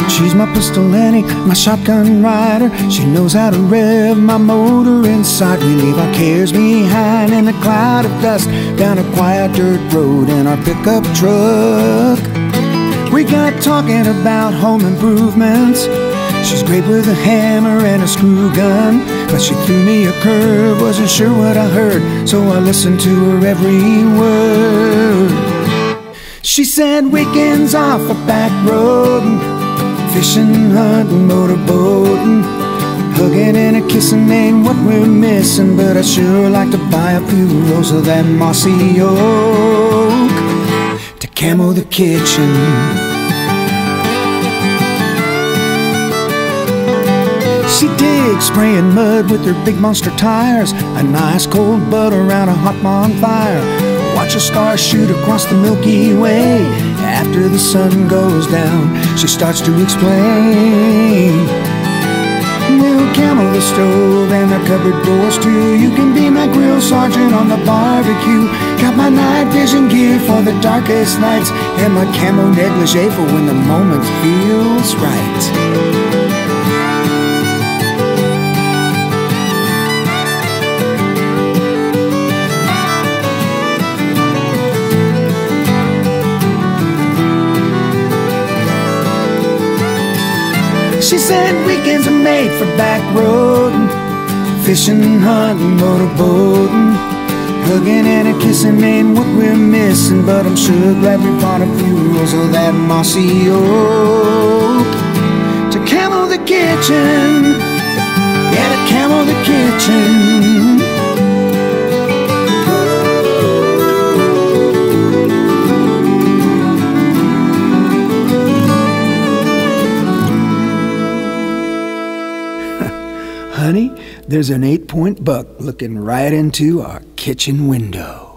She's my pistol Annie, my shotgun rider. She knows how to rev my motor inside. We leave our cares behind in a cloud of dust, down a quiet dirt road in our pickup truck. We got talking about home improvements. She's great with a hammer and a screw gun, but she threw me a curve, wasn't sure what I heard, so I listened to her every word. She said weekends off a back road, fishing, hunting, motorboating, hugging and a kissing ain't what we're missing, but I sure like to buy a few rows of that mossy oak to Camo the Kitchen. She digs spraying mud with her big monster tires, a nice cold bud around a hot bonfire. Watch a star shoot across the Milky Way. After the sun goes down, she starts to explain. We'll camo the stove and the cupboard doors too. You can be my grill sergeant on the barbecue. Got my night vision gear for the darkest nights, and my camo negligee for when the moment feels right. She said weekends are made for back roading, fishing, hunting, motorboating, hugging and a kissing ain't what we're missing, but I'm sure glad we bought a few rolls of that mossy oak to Camo the Kitchen. Yeah, to Camo the Kitchen. Honey, there's an 8-point buck looking right into our kitchen window.